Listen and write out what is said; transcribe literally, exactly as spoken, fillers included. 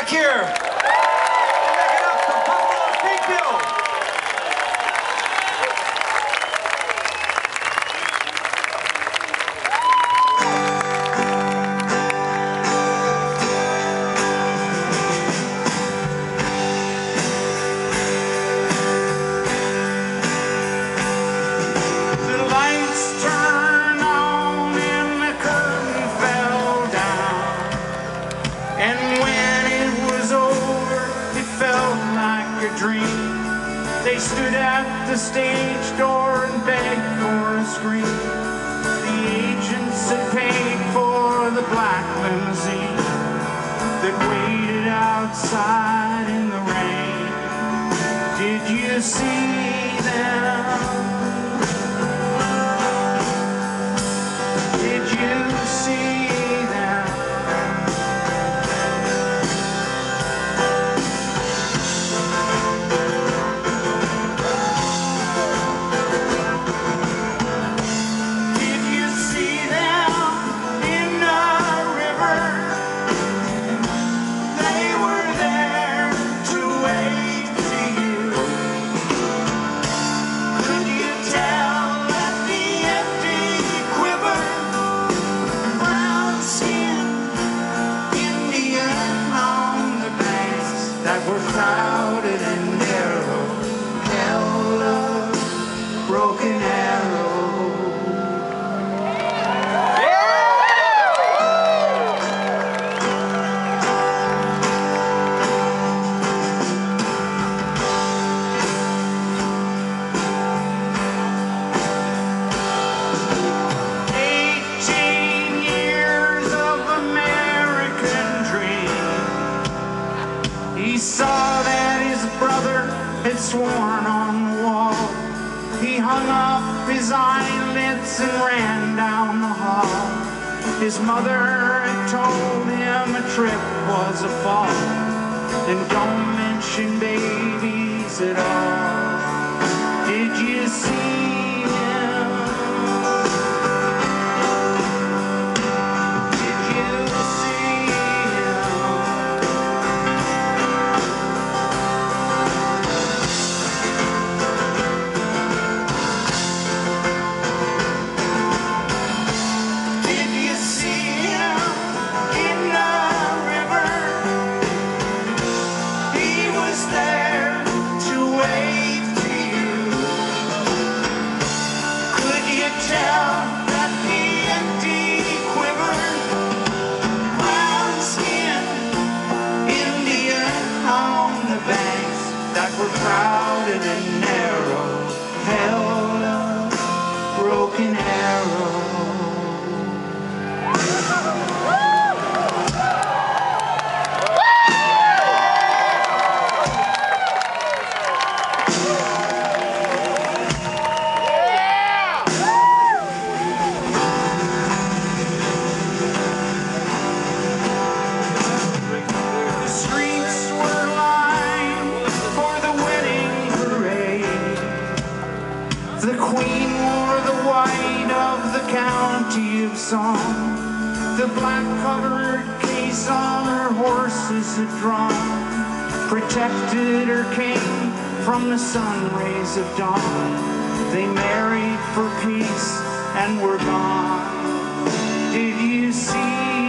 back here. Make it up to Buffalo Big Bill. They stood at the stage door and begged for a screen. The agents had paid for the black limousine that waited outside in the rain. Did you see them? Did you see them? We're crowded and narrow, held up, broken arrow. Eighteen years of American dream. He saw that his brother had sworn on the wall. He hung up his eyelids and ran down the hall. His mother had told him a trip was a fall, and don't mention babies at all. Did you see him? Did you see him? We're crowded and narrow, held up, broken arrow. The queen wore the white of the county of song. The black covered case on her horses had drawn protected her king from the sun rays of dawn. They married for peace and were gone. Did you see